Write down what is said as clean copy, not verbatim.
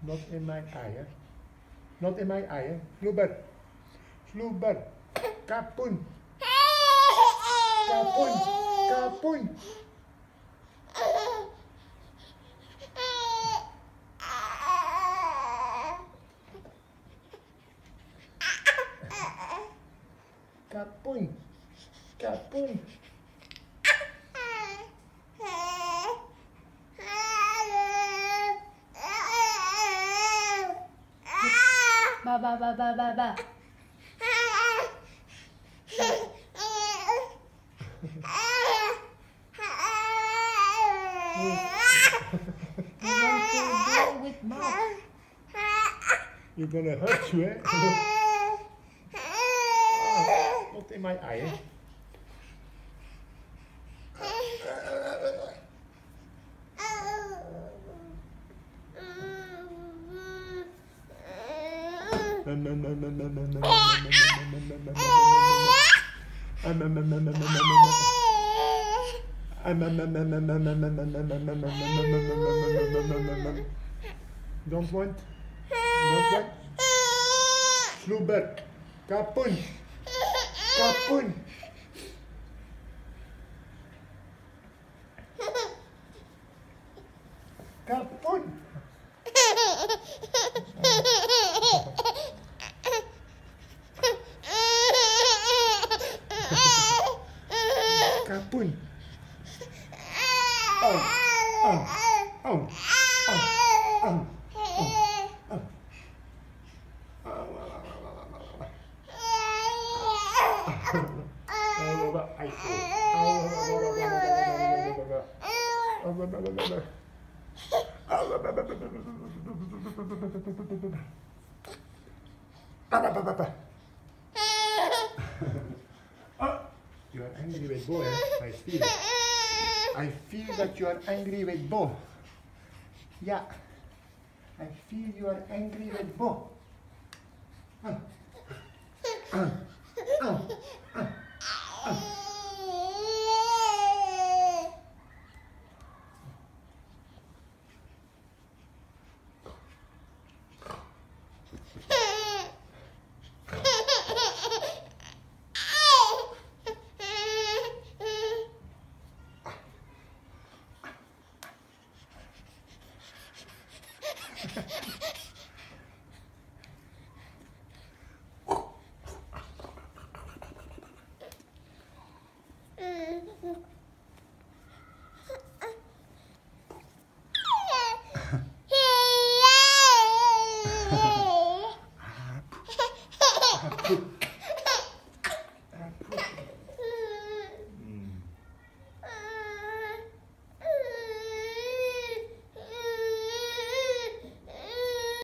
Not in my eye, hè? Not in my eye, hè? Sloeber. Sloeber. Kapoen. Kapoen. Kapoen. Kapoen. Kapoen. Ba ba ba ba ba ba. You want to go with mouth? You're gonna hurt you, eh? Not in my eye, eh? Don't want. Don't want. Sloeber. Kapoen. Kapoen. Kapoen. Kapoen. Oh. Oh. Oh. Oh. Oh. You are angry with Bo, eh? I feel it. I feel that you are angry with Bo. Yeah. I feel you are angry with Bo.